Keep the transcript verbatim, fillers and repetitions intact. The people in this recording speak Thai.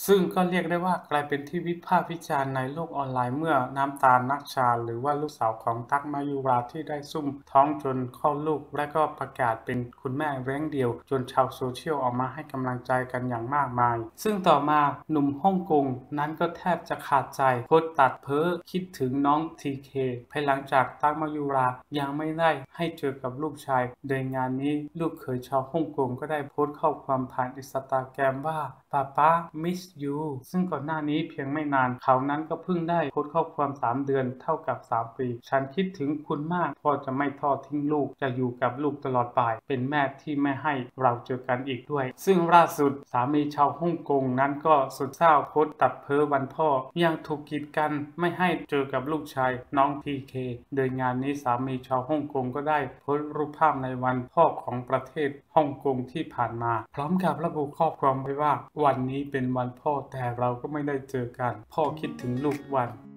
ซึ่งก็เรียกได้ว่ากลายเป็นที่วิพากษ์วิจารณ์ในโลกออนไลน์เมื่อน้ำตาล นัชชา หรือว่าลูกสาวของตั๊ก มายุราที่ได้ซุ่มท้องจนคลอดลูกและก็ประกาศเป็นคุณแม่เลี้ยงเดี่ยวจนชาวโซเชียลออกมาให้กำลังใจกันอย่างมากมายซึ่งต่อมาหนุ่มฮ่องกงนั้นก็แทบจะขาดใจโพสต์ตัดเพ้อคิดถึงน้อง ที เค ภายหลังจากตั๊ก มายุรายังไม่ได้ให้เจอกับลูกชายโดยงานนี้ลูกเขยชาวฮ่องกงก็ได้โพสต์ข้อความผ่านอินสตาแกรมว่าป๊าป๊า มิส ยู ซึ่งก่อนหน้านี้เพียงไม่นานเขานั้นก็เพิ่งได้โพสต์ข้อความสามเดือนเท่ากับสามปีฉันคิดถึงคุณมากพ่อจะไม่ทอดทิ้งลูกจะอยู่กับลูกตลอดไปเป็นแม่ที่ไม่ให้เราเจอกันอีกด้วยซึ่งล่าสุดสามีชาวฮ่องกงนั้นก็สุดเศร้าโพสต์ตัดเพ้อวันพ่อยังถูกกีดกันไม่ให้เจอกับลูกชายน้อง ที เค โดยงานนี้สามีชาวฮ่องกงก็ได้โพสต์รูปภาพในวันพ่อของประเทศฮ่องกงที่ผ่านมาพร้อมกับระบุข้อความไว้ว่าวันนี้เป็นวันพ่อแต่เราก็ไม่ได้เจอกันพ่อคิดถึงลูกวัน